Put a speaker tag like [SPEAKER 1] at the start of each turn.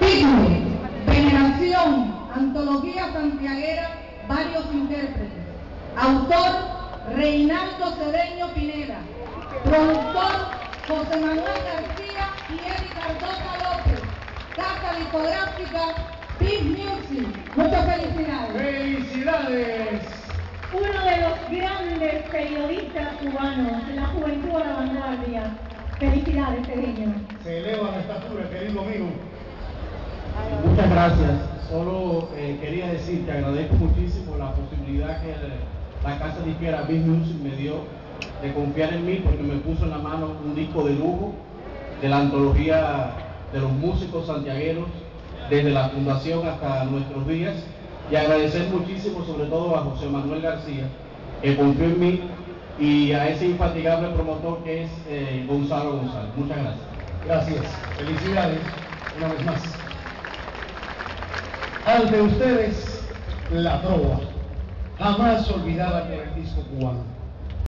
[SPEAKER 1] Título: Veneración, Antología Santiaguera, varios intérpretes. Autor: Reinaldo Cedeño Pineda. Productor: José Manuel García y Eddie Cardosa López. Casa discográfica Big Music. Muchas felicidades.
[SPEAKER 2] ¡Felicidades!
[SPEAKER 3] Uno de los grandes periodistas cubanos, la juventud a la vanguardia. Felicidades, Cedeño.
[SPEAKER 2] Se eleva la estatura, querido amigo.
[SPEAKER 4] Muchas gracias. Solo quería decir que agradezco muchísimo la posibilidad que la casa disquera Big Music me dio de confiar en mí, porque me puso en la mano un disco de lujo de la antología de los músicos santiagueros desde la fundación hasta nuestros días, y agradecer muchísimo sobre todo a José Manuel García, que confió en mí, y a ese infatigable promotor que es Gonzalo González. Muchas gracias.
[SPEAKER 2] Gracias. Felicidades una vez más. Ante ustedes, La Trova, jamás olvidada por el disco cubano.